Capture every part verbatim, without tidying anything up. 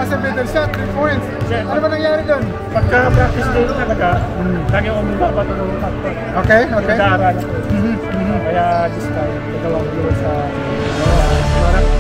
buzzer beater shot, three points. Ano ba nangyari doon? Pagka-practice day talaga, hmm. lagi akong magpapatulong at okay, okay. nag-aaral ako. Mm-hmm. Mm-hmm. Kaya this time, nagawang viewer sa uh,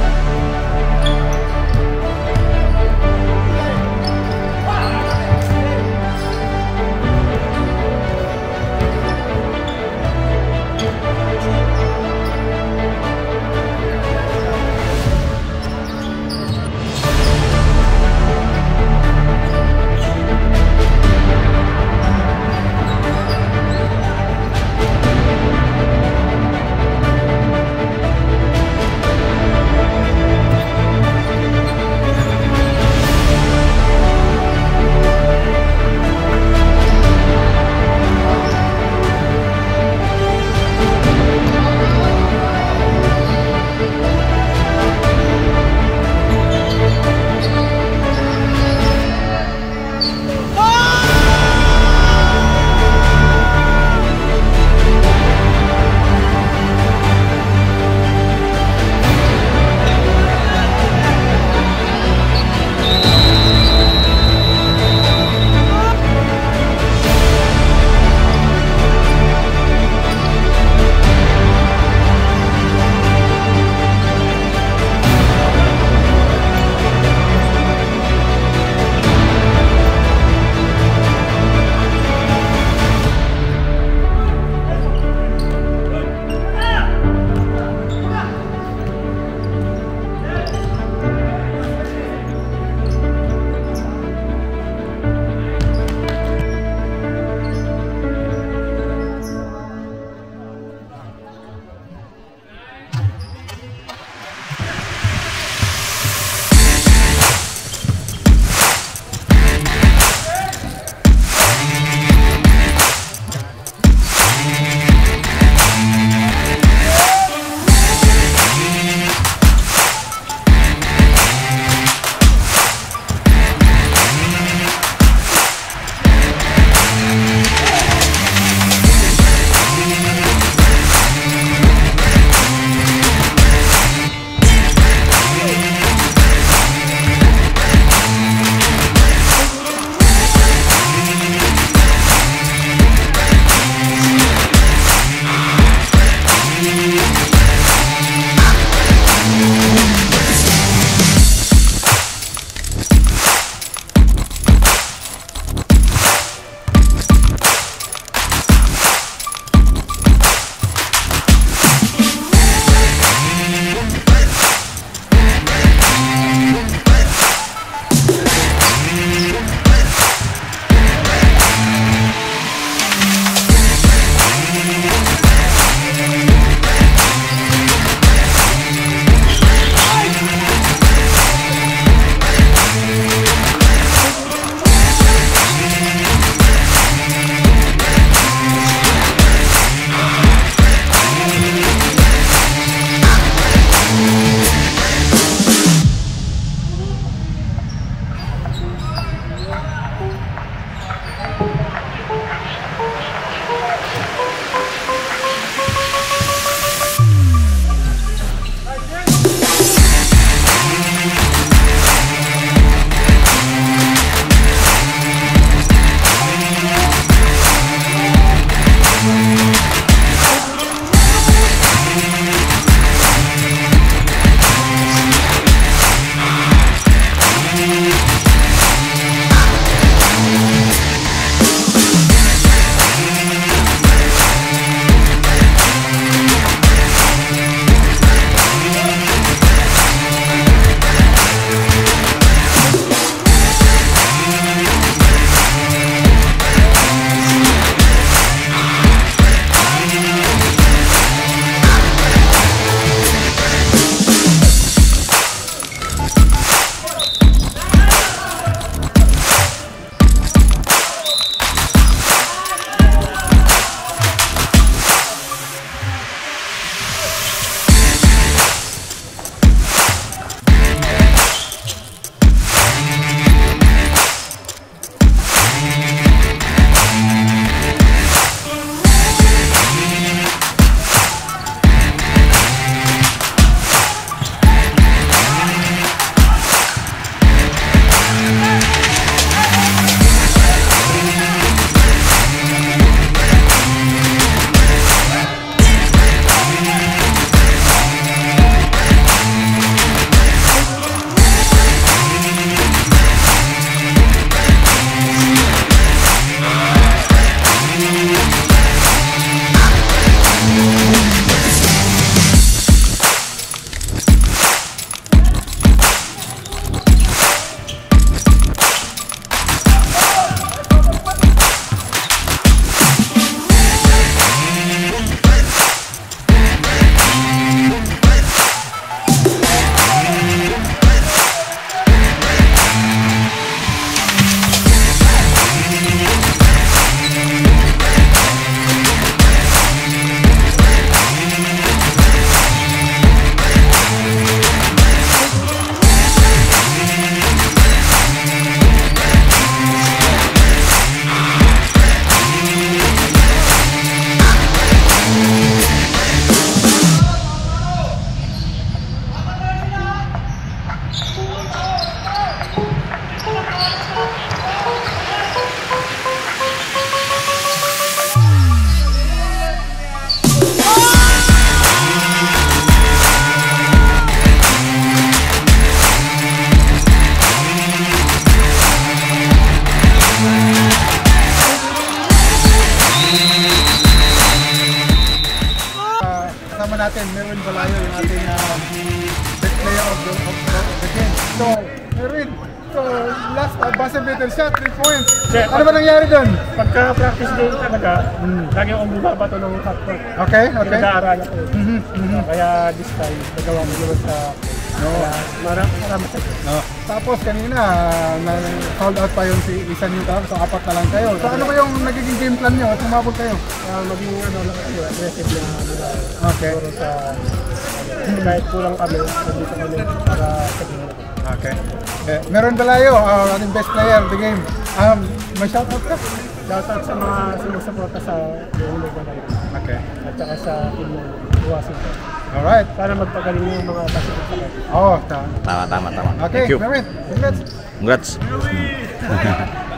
Kasama natin, Merwin Balayo, yung ating uh, best player of the, of, of the game. So, Merwin, so last uh, buzzer beater shot, three points. Yeah, Ano ba nangyari doon? Pagka practice game talaga, mm. lagi akong bumabato ng hot court. Okay, okay. Pinag-aaralan ko. Mhm, mhm. Kaya this time, nagawa mo yun sa no. Marami marami sa No. Tapos kanina, uh, na sold out pa yung si isa niyo tapos so apat na lang kayo. So ano ba yung nagiging game plan niyo at umabot kayo? uh, maging ano lang kayo, aggressive na ano, Okay. siguro sa ano, kahit kulang kami, nandito kami para sa game. Okay. Eh, Meron Balayo, uh, ating best player of the game. Um, may shoutout ka? Shoutout sa mga sumusuporta sa Leonel Balayo. Okay. At saka sa team ng Washington. Alright. Para magpagaling yung mga basketball sa Oh, tama. Tama, tama, tama. Okay, Thank you. Merwin, congrats. Congrats.